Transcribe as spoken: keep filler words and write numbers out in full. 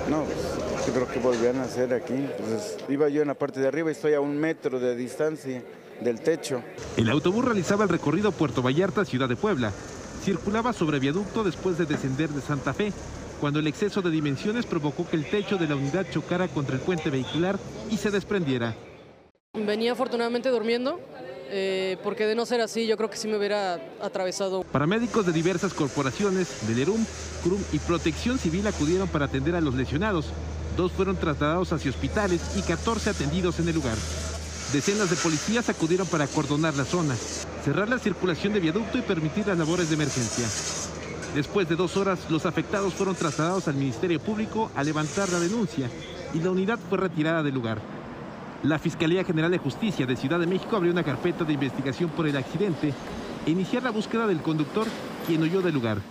No, pues, yo creo que volvían a hacer aquí. Entonces, iba yo en la parte de arriba y estoy a un metro de distancia del techo. El autobús realizaba el recorrido Puerto Vallarta, Ciudad de Puebla. Circulaba sobre viaducto después de descender de Santa Fe, cuando el exceso de dimensiones provocó que el techo de la unidad chocara contra el puente vehicular y se desprendiera. Venía afortunadamente durmiendo, eh, porque de no ser así yo creo que sí me hubiera atravesado. Paramédicos de diversas corporaciones, del ERUM, CRUM y Protección Civil acudieron para atender a los lesionados. Dos fueron trasladados hacia hospitales y catorce atendidos en el lugar. Decenas de policías acudieron para acordonar la zona, cerrar la circulación de viaducto y permitir las labores de emergencia. Después de dos horas, los afectados fueron trasladados al Ministerio Público a levantar la denuncia y la unidad fue retirada del lugar. La Fiscalía General de Justicia de Ciudad de México abrió una carpeta de investigación por el accidente e iniciar la búsqueda del conductor, quien huyó del lugar.